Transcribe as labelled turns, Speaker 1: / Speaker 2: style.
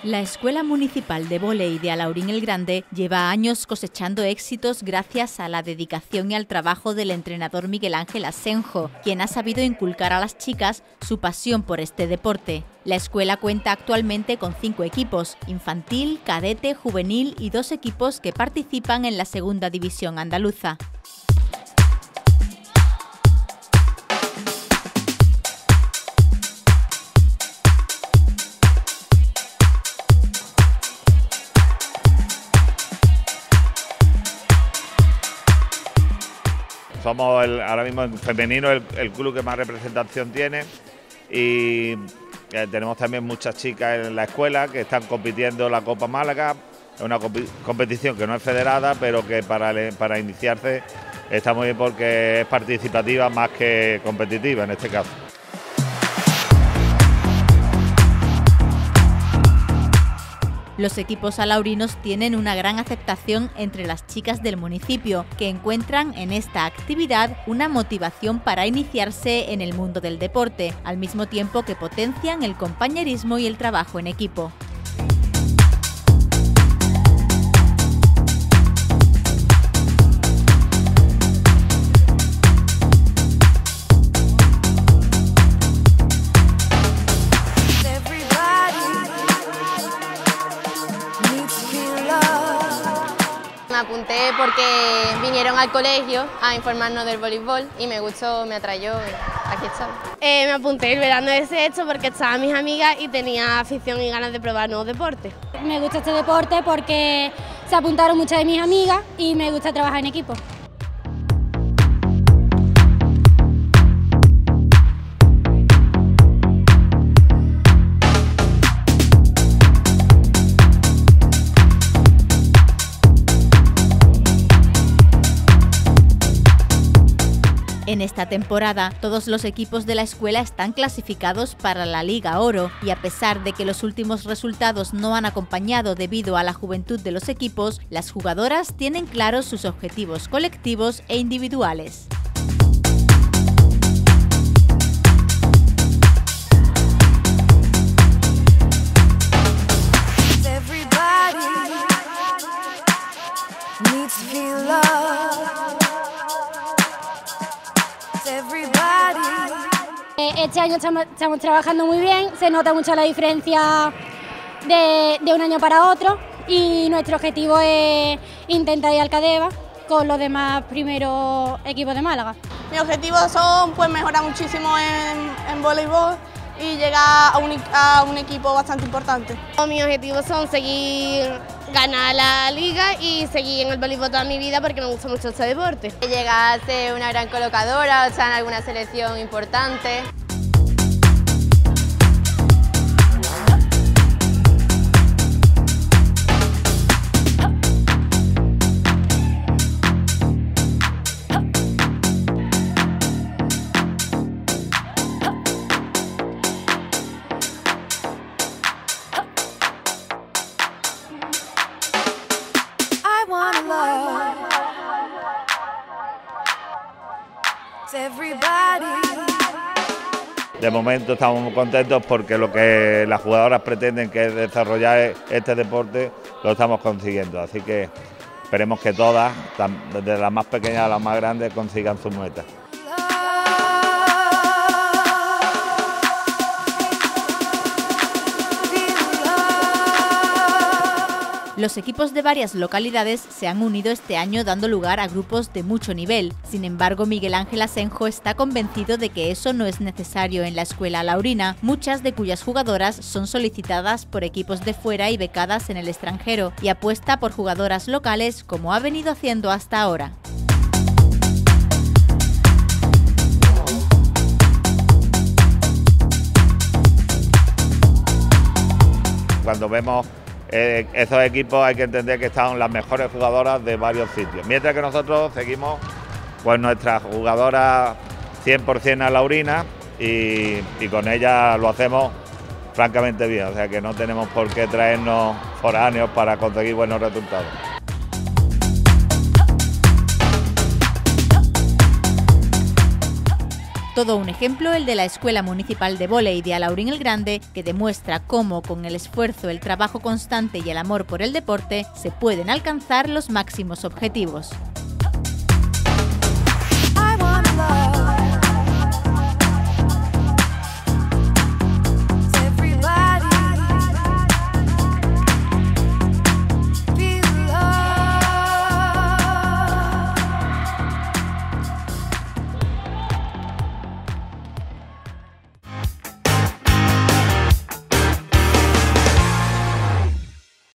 Speaker 1: La Escuela Municipal de Vóley de Alaurín el Grande lleva años cosechando éxitos gracias a la dedicación y al trabajo del entrenador Miguel Ángel Asenjo, quien ha sabido inculcar a las chicas su pasión por este deporte. La escuela cuenta actualmente con 5 equipos, infantil, cadete, juvenil y 2 equipos que participan en la segunda división andaluza.
Speaker 2: Somos ahora mismo en femenino el club que más representación tiene y tenemos también muchas chicas en la escuela que están compitiendo en la Copa Málaga. Es una competición que no es federada, pero que para iniciarse está muy bien porque es participativa más que competitiva en este caso.
Speaker 1: Los equipos alaurinos tienen una gran aceptación entre las chicas del municipio, que encuentran en esta actividad una motivación para iniciarse en el mundo del deporte, al mismo tiempo que potencian el compañerismo y el trabajo en equipo.
Speaker 3: Me apunté porque vinieron al colegio a informarnos del voleibol y me gustó, me atrayó y aquí estamos.
Speaker 4: Me apunté el verano de sexto porque estaban mis amigas y tenía afición y ganas de probar nuevos deportes.
Speaker 5: Me gusta este deporte porque se apuntaron muchas de mis amigas y me gusta trabajar en equipo.
Speaker 1: En esta temporada, todos los equipos de la escuela están clasificados para la Liga Oro y a pesar de que los últimos resultados no han acompañado debido a la juventud de los equipos, las jugadoras tienen claros sus objetivos colectivos e individuales.
Speaker 5: Este año estamos trabajando muy bien, se nota mucho la diferencia de un año para otro y nuestro objetivo es intentar ir al Cadeva con los demás primeros equipos de Málaga.
Speaker 4: Mis objetivos son pues, mejorar muchísimo en voleibol y llegar a un equipo bastante importante. Mis objetivos son seguir ganar la liga y seguir en el voleibol toda mi vida porque me gusta mucho este deporte.
Speaker 3: Llegar a ser una gran colocadora, o estar en alguna selección importante.
Speaker 2: De momento estamos muy contentos porque lo que las jugadoras pretenden, que es desarrollar este deporte, lo estamos consiguiendo. Así que esperemos que todas, desde las más pequeñas a las más grandes, consigan sus metas.
Speaker 1: Los equipos de varias localidades se han unido este año dando lugar a grupos de mucho nivel. Sin embargo, Miguel Ángel Asenjo está convencido de que eso no es necesario en la escuela alaurina, muchas de cuyas jugadoras son solicitadas por equipos de fuera y becadas en el extranjero, y apuesta por jugadoras locales como ha venido haciendo hasta ahora.
Speaker 2: Cuando vemos esos equipos hay que entender que están las mejores jugadoras de varios sitios. Mientras que nosotros seguimos pues nuestras jugadoras 100% alaurinas y con ellas lo hacemos francamente bien. O sea que no tenemos por qué traernos foráneos para conseguir buenos resultados.
Speaker 1: Todo un ejemplo el de la Escuela Municipal de Vóley de Alaurín el Grande, que demuestra cómo con el esfuerzo, el trabajo constante y el amor por el deporte se pueden alcanzar los máximos objetivos.